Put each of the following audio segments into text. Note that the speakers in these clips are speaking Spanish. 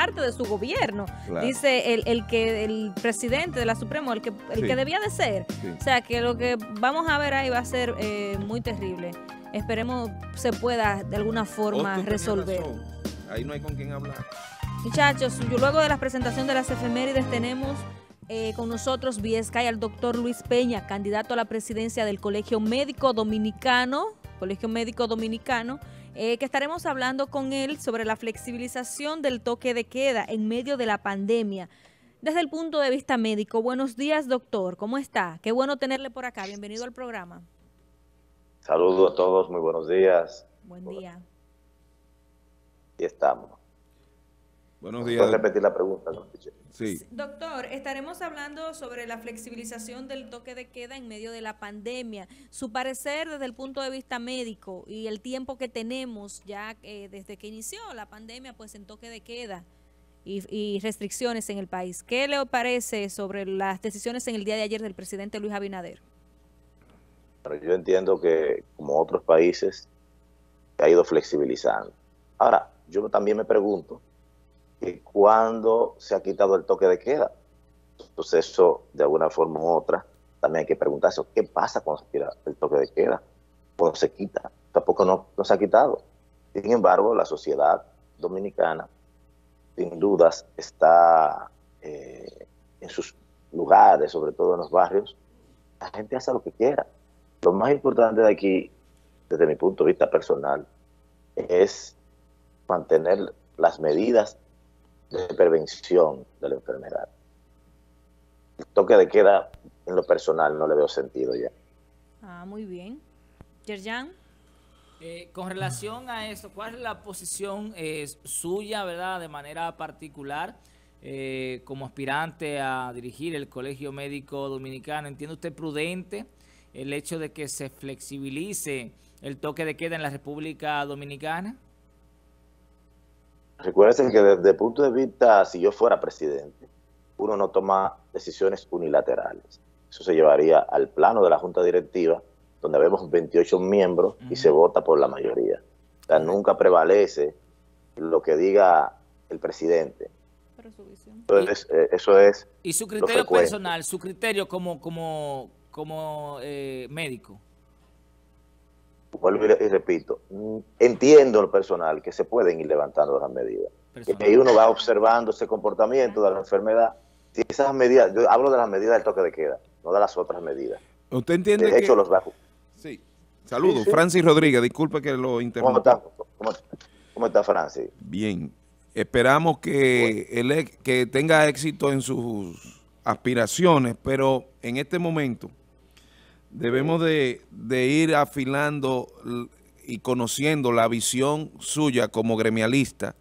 parte de su gobierno. Claro. Dice el presidente de la Suprema, el que debía de ser. Sí. O sea, que lo que vamos a ver ahí va a ser muy terrible. Esperemos se pueda de alguna forma resolver. Ahí no hay con quién hablar. Muchachos, luego de la presentación de las efemérides tenemos con nosotros vía Sky al doctor Luis Peña, candidato a la presidencia del Colegio Médico Dominicano, que estaremos hablando con él sobre la flexibilización del toque de queda en medio de la pandemia. Desde el punto de vista médico, buenos días, doctor, ¿cómo está? Qué bueno tenerle por acá, bienvenido al programa. Saludos a todos, muy buenos días. Buen día. Aquí estamos. Buenos días. ¿Puedes repetir la pregunta, no? Sí. Doctor, estaremos hablando sobre la flexibilización del toque de queda en medio de la pandemia. Su parecer desde el punto de vista médico y el tiempo que tenemos ya desde que inició la pandemia, pues en toque de queda y restricciones en el país. ¿Qué le parece sobre las decisiones en el día de ayer del presidente Luis Abinader? Pero yo entiendo que, como otros países, se ha ido flexibilizando. Ahora, yo también me pregunto que cuándo se ha quitado el toque de queda. Entonces eso, de alguna forma u otra, también hay que preguntarse, ¿qué pasa cuando se quita el toque de queda? Cuando se quita, tampoco no se ha quitado. Sin embargo, la sociedad dominicana, sin dudas, está en sus lugares, sobre todo en los barrios, la gente hace lo que quiera. Lo más importante de aquí, desde mi punto de vista personal, es mantener las medidas de prevención de la enfermedad. El toque de queda, en lo personal, no le veo sentido ya. Muy bien. Yerjan. Con relación a esto, ¿cuál es la posición suya, verdad, de manera particular, como aspirante a dirigir el Colegio Médico Dominicano? ¿Entiende usted prudente el hecho de que se flexibilice el toque de queda en la República Dominicana? Recuerden que desde el punto de vista, si yo fuera presidente, uno no toma decisiones unilaterales. Eso se llevaría al plano de la Junta Directiva, donde vemos 28 miembros y se vota por la mayoría. O sea, nunca prevalece lo que diga el presidente. Entonces, eso es. ¿Y su criterio personal, su criterio como médico? Vuelvo y repito, entiendo en lo personal que se pueden ir levantando las medidas. Y uno va observando ese comportamiento de la enfermedad. Si esas medidas, yo hablo de las medidas del toque de queda, no de las otras medidas. ¿Usted entiende de hecho, que... los bajos. Sí. Saludos, sí. Francis Rodríguez, disculpe que lo interrumpa. ¿Cómo está Francis? Bien. Esperamos que, que tenga éxito en sus aspiraciones, pero en este momento debemos de ir afilando y conociendo la visión suya como gremialista.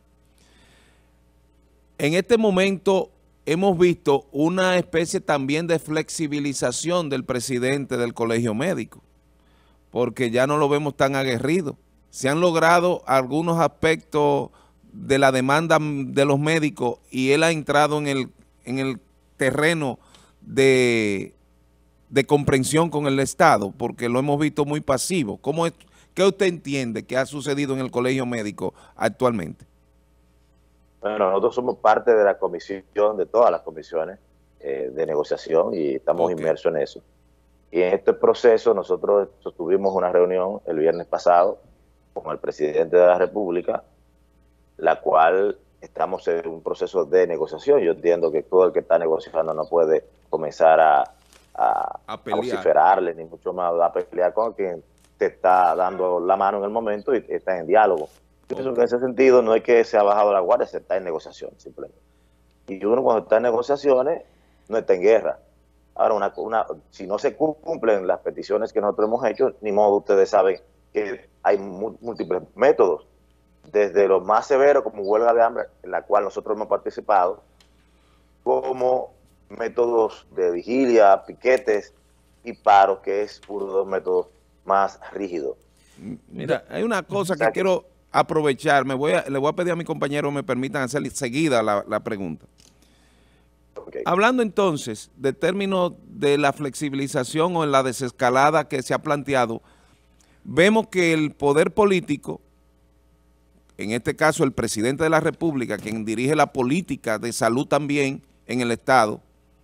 En este momento hemos visto una especie también de flexibilización del presidente del Colegio Médico, porque ya no lo vemos tan aguerrido. Se han logrado algunos aspectos de la demanda de los médicos y él ha entrado en el terreno de comprensión con el Estado, porque lo hemos visto muy pasivo. ¿Qué usted entiende que ha sucedido en el Colegio Médico actualmente? Bueno, nosotros somos parte de la comisión, de todas las comisiones de negociación y estamos inmersos en eso. Y en este proceso nosotros tuvimos una reunión el viernes pasado con el presidente de la República, la cual estamos en un proceso de negociación. Yo entiendo que todo el que está negociando no puede comenzar a vociferarle, ni mucho más a pelear con quien te está dando la mano en el momento y está en diálogo. Yo pienso que en ese sentido no es que se ha bajado la guardia, se está en negociación simplemente. Y uno cuando está en negociaciones no está en guerra. Ahora, si no se cumplen las peticiones que nosotros hemos hecho, ni modo, ustedes saben que hay múltiples métodos, desde los más severos como huelga de hambre, en la cual nosotros hemos participado, como métodos de vigilia, piquetes y paros, que es uno de los métodos más rígidos. Mira, hay una cosa que quiero aprovechar, le voy a pedir a mi compañero me permitan hacer seguida la pregunta. Okay. Hablando entonces de términos de la flexibilización o en la desescalada que se ha planteado, vemos que el poder político en este caso el presidente de la República, quien dirige la política de salud también en el Estado,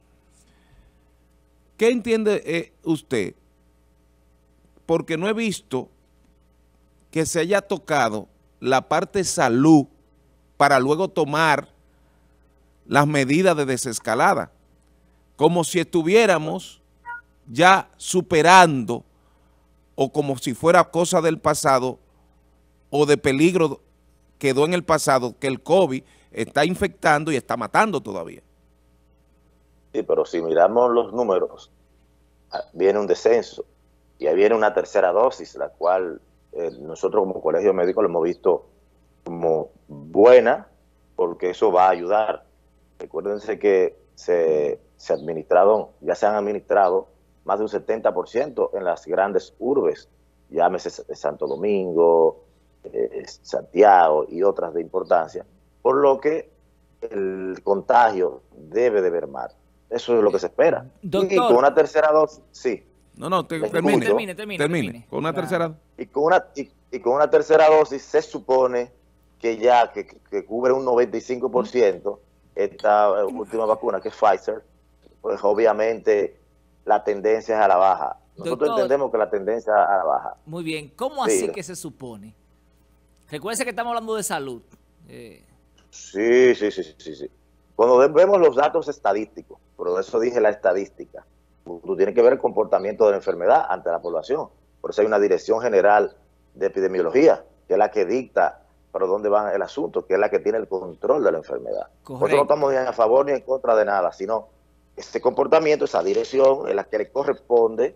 ¿qué entiende usted? Porque no he visto que se haya tocado la parte salud para luego tomar las medidas de desescalada, como si estuviéramos ya superando o como si fuera cosa del pasado o de peligro quedó en el pasado, que el COVID está infectando y está matando todavía. Sí, pero si miramos los números, viene un descenso y ahí viene una tercera dosis, la cual nosotros como colegio médico lo hemos visto como buena, porque eso va a ayudar. Recuérdense que se han administrado más de un 70% en las grandes urbes, llámese Santo Domingo, Santiago y otras de importancia, por lo que el contagio debe de mermar. Eso es lo que se espera. Doctor, y con una tercera dosis, sí. Termine. Con una tercera. Y con una tercera dosis se supone que ya que cubre un 95%, esta última vacuna que es Pfizer, pues obviamente la tendencia es a la baja. Nosotros doctor, entendemos que la tendencia es a la baja. Muy bien, ¿cómo así que se supone? Recuerde que estamos hablando de salud. Sí. Cuando vemos los datos estadísticos, por eso dije la estadística, tú tienes que ver el comportamiento de la enfermedad ante la población. Por eso hay una Dirección General de Epidemiología, que es la que dicta para dónde va el asunto, que es la que tiene el control de la enfermedad. Nosotros no estamos ni a favor ni en contra de nada, sino ese comportamiento, esa dirección, es la que le corresponde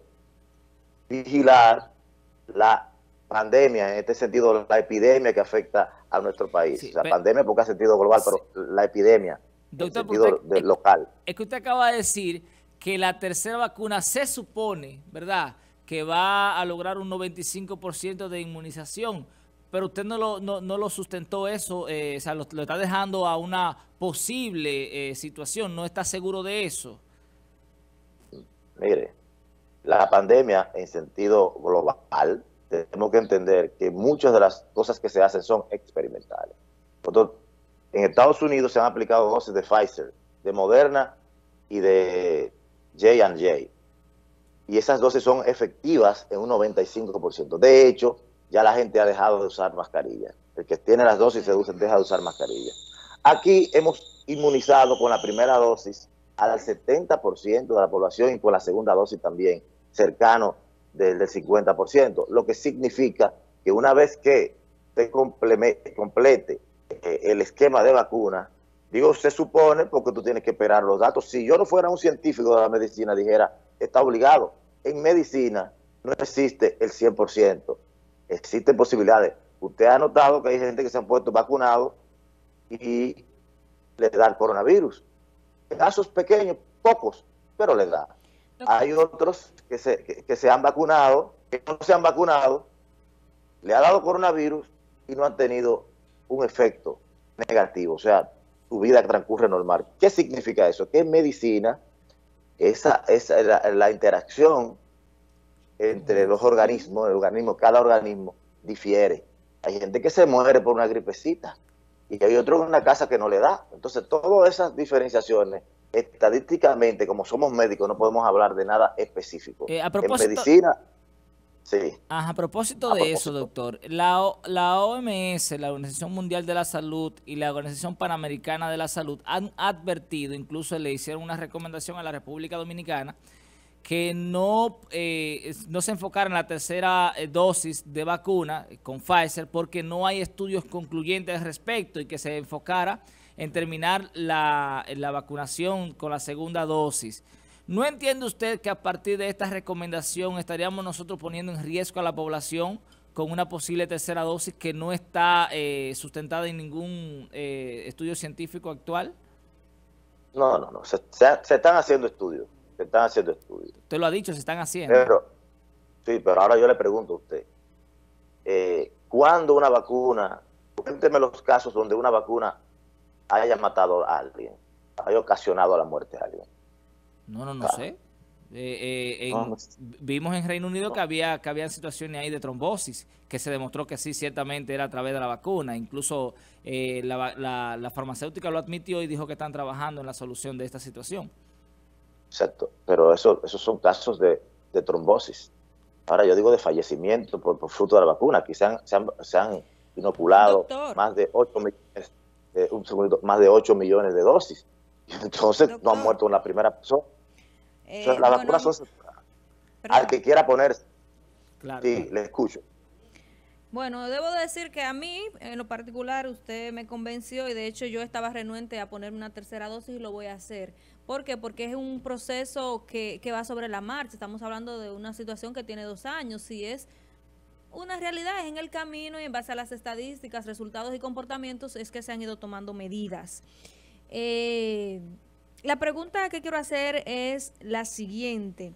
vigilar la pandemia, en este sentido la epidemia que afecta a nuestro país. Sí, la pandemia porque ha sentido global, pero la epidemia doctor, en sentido local. Es que usted acaba de decir que la tercera vacuna se supone, ¿verdad?, que va a lograr un 95% de inmunización, pero usted no lo sustentó eso, o sea, lo está dejando a una posible situación, ¿no está seguro de eso? Mire, la pandemia en sentido global, tenemos que entender que muchas de las cosas que se hacen son experimentales. Entonces, en Estados Unidos se han aplicado dosis de Pfizer, de Moderna y de J&J. Y esas dosis son efectivas en un 95%. De hecho, ya la gente ha dejado de usar mascarilla. El que tiene las dosis deja de usar mascarilla. Aquí hemos inmunizado con la primera dosis al 70% de la población y con la segunda dosis también, cercano del 50%, lo que significa que una vez que se complete el esquema de vacuna, digo, se supone, porque tú tienes que esperar los datos. Si yo no fuera un científico de la medicina, dijera, está obligado. En medicina no existe el 100%, existen posibilidades. Usted ha notado que hay gente que se han puesto vacunados y le da el coronavirus. Casos pequeños, pocos, pero le da. Hay otros que se han vacunado, que no se han vacunado, le ha dado coronavirus y no han tenido un efecto negativo. O sea, su vida transcurre normal. ¿Qué significa eso? Que en medicina, la interacción entre los organismos, cada organismo difiere. Hay gente que se muere por una gripecita y hay otro en una casa que no le da. Entonces, todas esas diferenciaciones, estadísticamente, como somos médicos, no podemos hablar de nada específico. A propósito, en medicina, sí. A propósito de eso, doctor, la OMS, la Organización Mundial de la Salud y la Organización Panamericana de la Salud han advertido, incluso le hicieron una recomendación a la República Dominicana, que no se enfocara en la tercera dosis de vacuna con Pfizer porque no hay estudios concluyentes al respecto y que se enfocara en terminar la vacunación con la segunda dosis. ¿No entiende usted que a partir de esta recomendación estaríamos nosotros poniendo en riesgo a la población con una posible tercera dosis que no está sustentada en ningún estudio científico actual? No. Se están haciendo estudios. Usted lo ha dicho, se están haciendo. Pero ahora yo le pregunto a usted, ¿cuándo una vacuna, cuénteme los casos donde una vacuna haya matado a alguien, haya ocasionado la muerte a alguien? No sé. No, Vimos en Reino Unido no. que había situaciones ahí de trombosis, que se demostró que sí, ciertamente era a través de la vacuna. Incluso la farmacéutica lo admitió y dijo que están trabajando en la solución de esta situación. Exacto, pero esos son casos de trombosis. Ahora yo digo de fallecimiento por fruto de la vacuna. Aquí se han inoculado Doctor, más de 8 millones, más de 8 millones de dosis. Entonces no han doctor, muerto en la primera persona. O sea, las bueno, vacunas son seguras. Al perdón. que quiera ponerse, Claro, sí, claro. le escucho. Bueno, debo decir que a mí, en lo particular, usted me convenció y de hecho yo estaba renuente a ponerme una tercera dosis y lo voy a hacer. ¿Por qué? Porque es un proceso que va sobre la marcha. Estamos hablando de una situación que tiene 2 años. Si es una realidad, es en el camino y en base a las estadísticas, resultados y comportamientos es que se han ido tomando medidas. La pregunta que quiero hacer es la siguiente.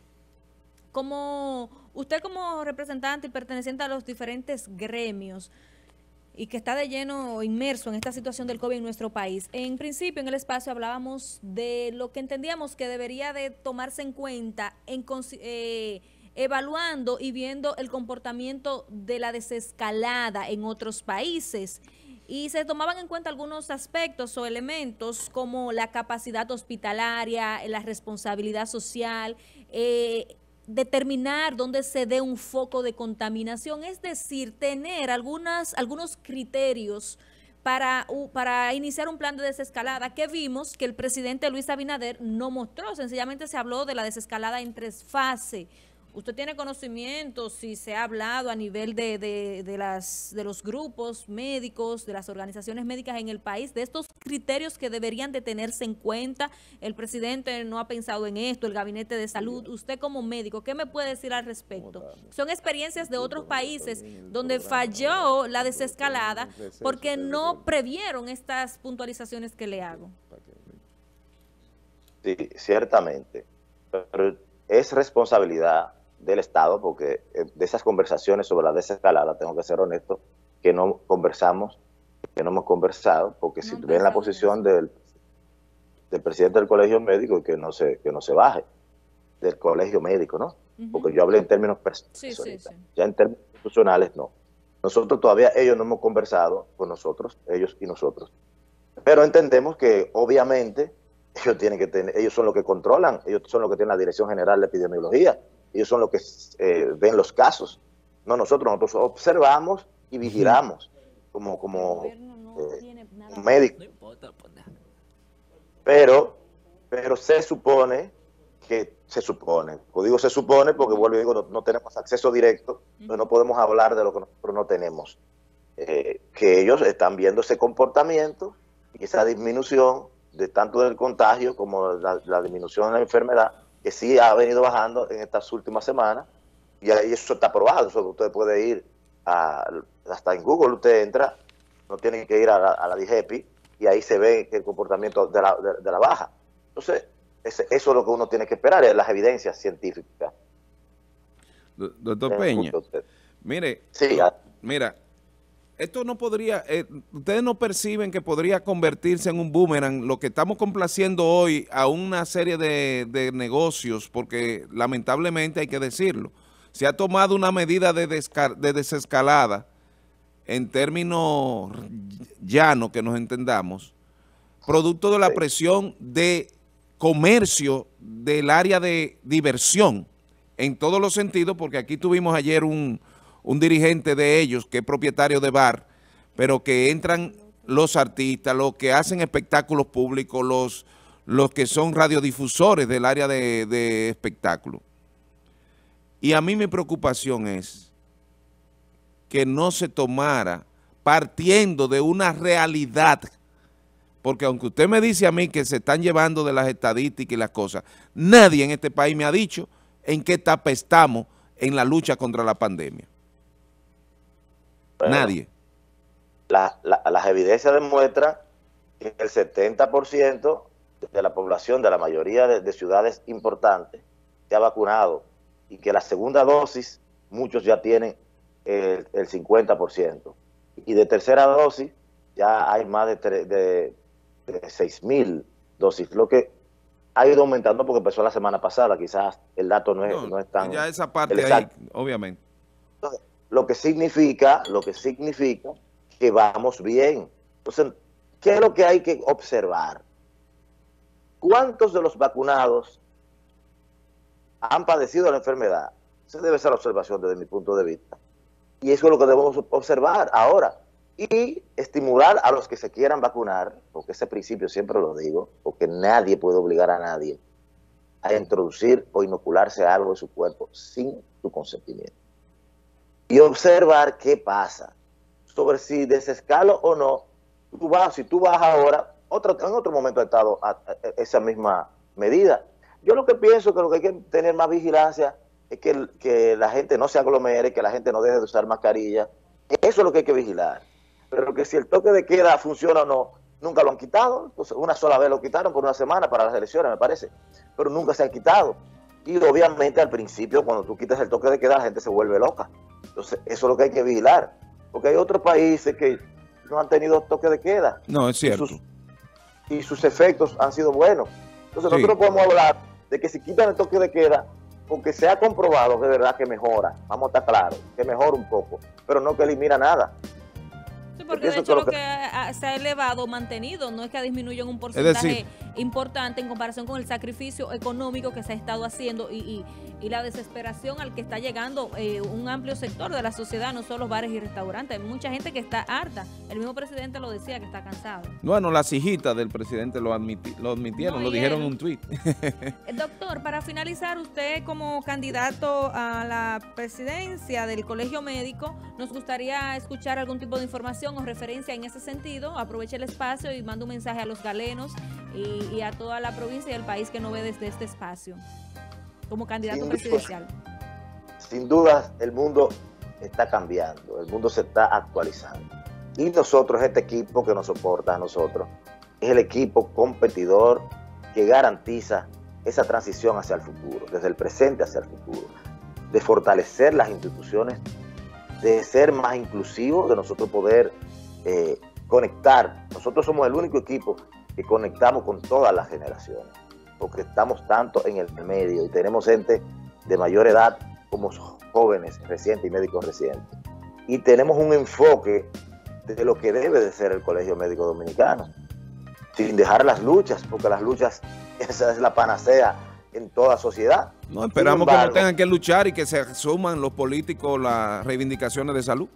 Usted como representante y perteneciente a los diferentes gremios y que está de lleno inmerso en esta situación del COVID en nuestro país, en principio en el espacio hablábamos de lo que entendíamos que debería de tomarse en cuenta evaluando y viendo el comportamiento de la desescalada en otros países. Y se tomaban en cuenta algunos aspectos o elementos como la capacidad hospitalaria, la responsabilidad social, determinar dónde se dé un foco de contaminación, es decir, tener algunos criterios para iniciar un plan de desescalada que vimos que el presidente Luis Abinader no mostró. Sencillamente se habló de la desescalada en 3 fases. ¿Usted tiene conocimiento si se ha hablado a nivel de los grupos médicos, de las organizaciones médicas en el país, de estos criterios que deberían de tenerse en cuenta? El presidente no ha pensado en esto, el gabinete de salud. Usted como médico, ¿qué me puede decir al respecto? Son experiencias de otros países donde falló la desescalada porque no previeron estas puntualizaciones que le hago. Sí, ciertamente. Pero es responsabilidad del Estado, porque de esas conversaciones sobre la desescalada, tengo que ser honesto, que no conversamos, que no hemos conversado, porque si ven la posición del presidente del colegio médico, que no se baje del colegio médico, ¿no? Porque yo hablé en términos personales ahorita. Ya en términos institucionales no. Nosotros todavía, ellos no hemos conversado con nosotros, ellos y nosotros, pero entendemos que obviamente ellos son los que controlan, ellos son los que tienen la Dirección General de Epidemiología, ellos son los que ven los casos, no nosotros observamos y vigilamos como médicos. Pero se supone, digo se supone porque vuelvo y digo, no tenemos acceso directo, no podemos hablar de lo que nosotros no tenemos, que ellos están viendo ese comportamiento y esa disminución de tanto del contagio como la disminución de la enfermedad, que sí ha venido bajando en estas últimas semanas, y ahí eso está probado. Eso usted puede ir hasta en Google, usted entra, no tiene que ir a la DGEPI, y ahí se ve el comportamiento de la baja. Entonces, eso es lo que uno tiene que esperar, es las evidencias científicas. Doctor Peña, mire, sí, mira, esto no podría, ustedes no perciben que podría convertirse en un boomerang, lo que estamos complaciendo hoy a una serie de negocios, porque lamentablemente hay que decirlo, se ha tomado una medida de desescalada en términos llanos, que nos entendamos, producto de la presión de comercio del área de diversión, en todos los sentidos, porque aquí tuvimos ayer un dirigente de ellos que es propietario de bar, pero que entran los artistas, los que hacen espectáculos públicos, los que son radiodifusores del área de espectáculo. Y a mí mi preocupación es que no se tomara partiendo de una realidad, porque aunque usted me dice a mí que se están llevando de las estadísticas y las cosas, nadie en este país me ha dicho en qué etapa estamos en la lucha contra la pandemia. Bueno, nadie. Las evidencias demuestran que el 70% de la población de la mayoría de ciudades importantes se ha vacunado y que la segunda dosis muchos ya tienen el 50%. Y de tercera dosis ya hay más de 6,000 dosis, lo que ha ido aumentando porque empezó la semana pasada, quizás el dato no es tan ya esa parte exacto. ahí, obviamente. Entonces, lo que significa que vamos bien. Entonces, ¿qué es lo que hay que observar? ¿Cuántos de los vacunados han padecido la enfermedad? Esa debe ser la observación desde mi punto de vista. Y eso es lo que debemos observar ahora. Y estimular a los que se quieran vacunar, porque ese principio siempre lo digo, porque nadie puede obligar a nadie a introducir o inocularse algo en su cuerpo sin su consentimiento. Y observar qué pasa, sobre si desescalo o no, si tú vas ahora, en otro momento ha estado esa misma medida. Yo lo que pienso que lo que hay que tener más vigilancia es que la gente no se aglomere, que la gente no deje de usar mascarilla. Eso es lo que hay que vigilar. Pero que si el toque de queda funciona o no, nunca lo han quitado. Entonces, una sola vez lo quitaron por una semana para las elecciones, me parece. Pero nunca se han quitado. Y obviamente al principio, cuando tú quitas el toque de queda, la gente se vuelve loca. Entonces, eso es lo que hay que vigilar. Porque hay otros países que no han tenido toque de queda. No, es cierto. Y sus efectos han sido buenos. Entonces, sí, nosotros podemos hablar de que si quitan el toque de queda, porque se ha comprobado de verdad que mejora, vamos a estar claros, que mejora un poco, pero no que elimina nada. Sí, porque de hecho lo que se ha elevado, mantenido, no es que ha disminuido en un porcentaje importante en comparación con el sacrificio económico que se ha estado haciendo y la desesperación al que está llegando un amplio sector de la sociedad, no solo bares y restaurantes. Hay mucha gente que está harta. El mismo presidente lo decía, que está cansado. Bueno, las hijitas del presidente lo admitieron, lo dijeron en un tuit. Doctor, para finalizar, usted como candidato a la presidencia del Colegio Médico, nos gustaría escuchar algún tipo de información o referencia en ese sentido. Aproveche el espacio y manda un mensaje a los galenos y a toda la provincia y el país que no ve desde este espacio como candidato presidencial. Sin duda, el mundo está cambiando, el mundo se está actualizando. Y nosotros, este equipo que nos soporta a nosotros, es el equipo competidor que garantiza esa transición hacia el futuro, desde el presente hacia el futuro, de fortalecer las instituciones, de ser más inclusivos, de nosotros poder conectar. Nosotros somos el único equipo que conectamos con todas las generaciones, porque estamos tanto en el medio y tenemos gente de mayor edad como jóvenes recientes y médicos recientes. Y tenemos un enfoque de lo que debe de ser el Colegio Médico Dominicano, sin dejar las luchas, porque las luchas, esa es la panacea en toda sociedad. No, esperamos que no tengan que luchar y que se suman los políticos las reivindicaciones de salud.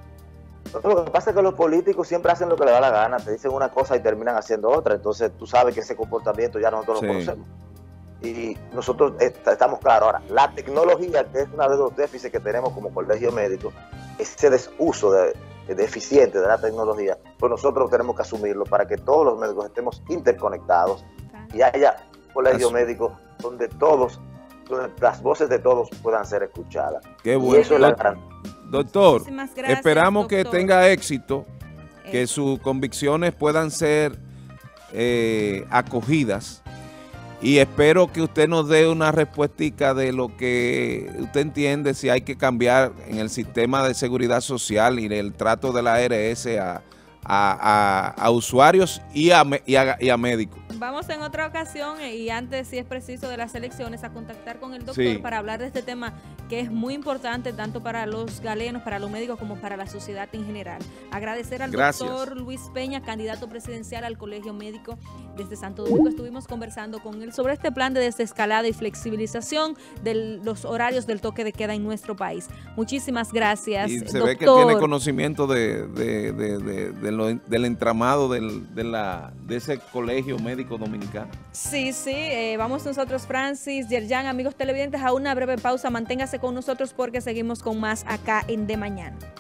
Lo que pasa es que los políticos siempre hacen lo que les da la gana, te dicen una cosa y terminan haciendo otra, entonces tú sabes que ese comportamiento ya nosotros lo conocemos. Y nosotros estamos claros. Ahora, la tecnología, que es uno de los déficits que tenemos como colegio médico, ese desuso deficiente de la tecnología, pues nosotros tenemos que asumirlo para que todos los médicos estemos interconectados y haya un colegio médico donde las voces de todos puedan ser escuchadas. Qué bueno. Y eso es la gran... Doctor, gracias, esperamos doctor, que tenga éxito, que sus convicciones puedan ser acogidas, y espero que usted nos dé una respuestica de lo que usted entiende, si hay que cambiar en el sistema de seguridad social y el trato de la ARS a usuarios y a médicos. Vamos en otra ocasión y antes, si es preciso, de las elecciones, a contactar con el doctor para hablar de este tema que es muy importante tanto para los galenos, para los médicos, como para la sociedad en general. Agradecer al doctor Luis Peña, candidato presidencial al Colegio Médico desde Santo Domingo. Estuvimos conversando con él sobre este plan de desescalada y flexibilización de los horarios del toque de queda en nuestro país. Muchísimas gracias, y se doctor. ve que tiene conocimiento del entramado de ese Colegio Médico Dominicano. Sí, vamos nosotros, Francis, Yerjan, amigos televidentes, a una breve pausa. Manténgase con nosotros porque seguimos con más acá en De Mañana.